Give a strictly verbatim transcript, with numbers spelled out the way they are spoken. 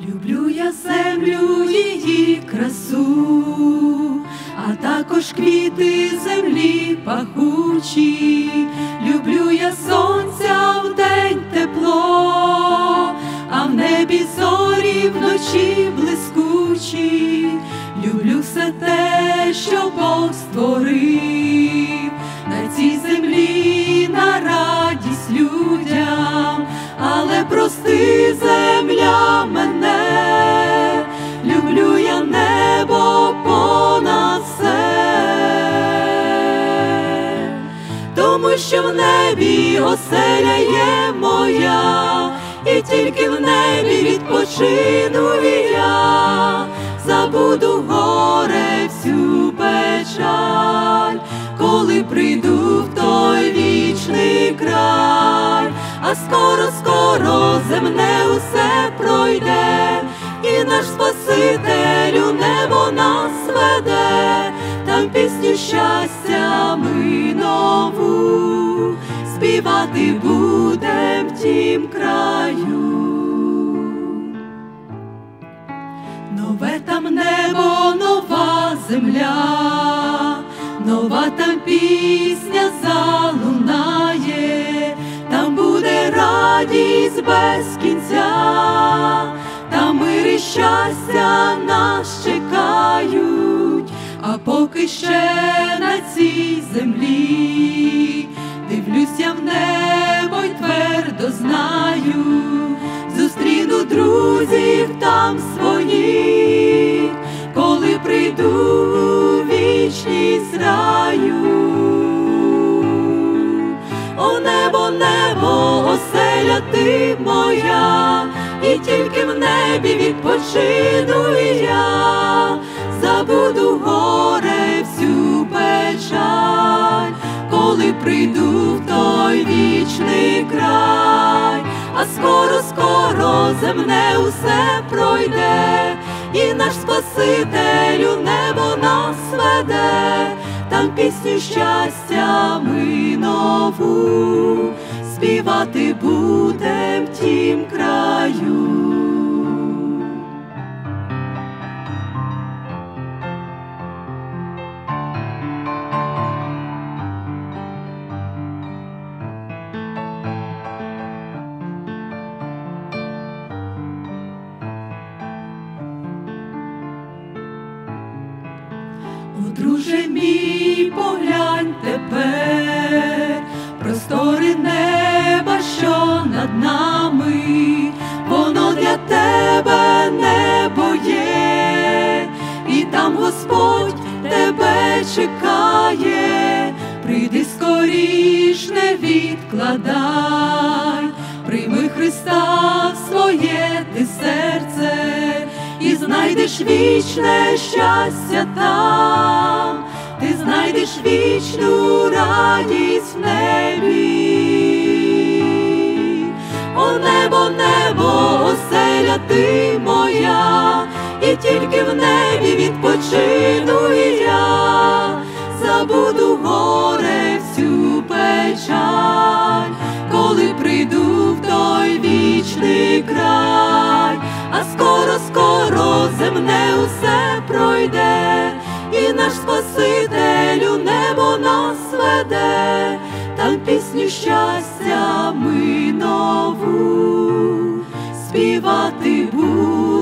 Люблю я землю, її красу, а також квіти землі пахучі. Люблю я сонця вдень тепло, а в небі зорі вночі блискучі. Люблю все те, що Бог створив на цій землі, на радість людям. Але прости, земля, мене, люблю я небо понад все, тому що в небі оселя є моя, і тільки в небі відпочину і я. Забуду горе, всю печаль, коли прийду в той вічний край. А скоро-скоро земне усе пройде, і наш Спаситель у небо нас веде. Там пісню щастя ми нову співати будем в тім краю. Нове там небо, нова земля, нова там пісня залунає. Там буде радість без кінця, там мир і щастя нас чекають. А поки ще на цій землі дивлюсь я в небо й твердо знаю, зустріну друзів там своїх, коли прийду у вічність раю. О небо, небо, оселя ти моя, і тільки в небі відпочину і я. Забуду горе, всю печаль, коли прийду в той вічний край. А скоро-скоро земне усе пройде, і наш Спаситель у небо нас веде. Там пісню щастя ми нову співати будем в тім краю. О, друже мій, поглянь тепер, простори неба, що над нами, воно для тебе небо є, і там Господь тебе чекає. Прийди скоріш, не відкладай, прийми Христа в своє ти серце, і знайдеш вічне щастя там, ти знайдеш вічну радість в небі. О небо, небо, оселя ти моя, і тільки в небі відпочину і я. Забуду горе, всю печаль, коли прийду в той вічний край. А скоро-скоро земне усе пройде, і наш Спаситель у небо нас веде. Там пісню щастя ми нову співати будемо.